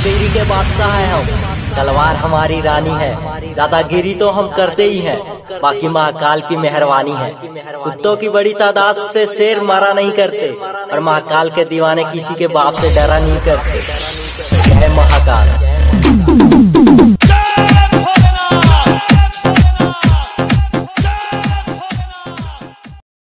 दादागिरी के बादशाह है हम, तलवार हमारी रानी है। दादागिरी तो हम करते ही हैं, बाकी महाकाल की मेहरबानी है। कुत्तों की बड़ी तादाद से शेर मारा नहीं करते, और महाकाल के दीवाने किसी के बाप से डरा नहीं करते। जय महाकाल।